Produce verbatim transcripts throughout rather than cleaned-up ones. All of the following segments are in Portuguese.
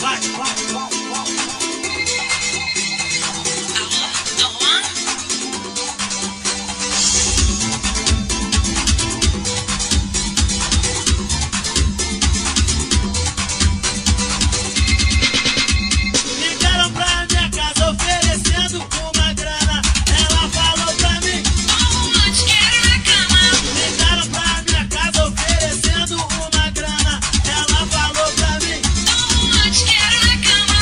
vai, vai, vai, vai. Ligaram pra minha casa oferecendo uma grana. Ela falou pra mim: Toma dinheiro na cama. ligaram pra minha casa oferecendo uma grana. Ela falou pra mim: Toma dinheiro na cama.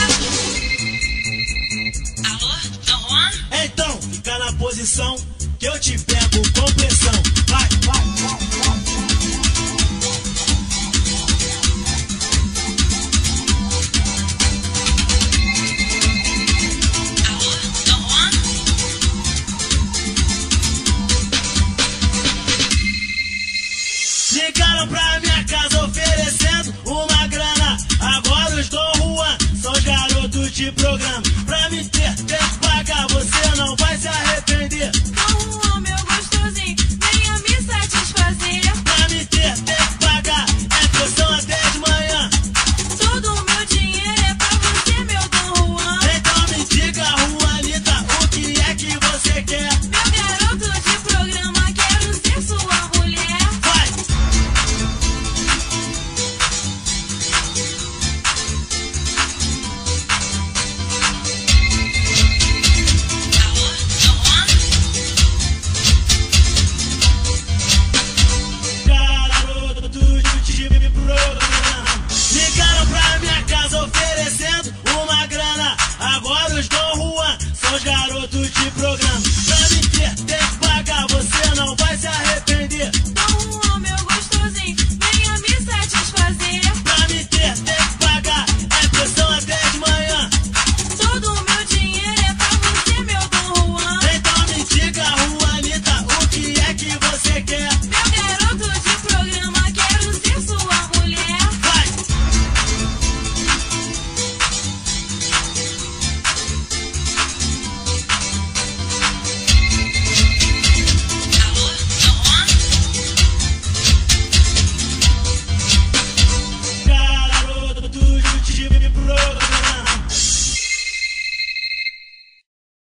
Alô, Dom Juan? então, fica na posição que eu te pego com pressão.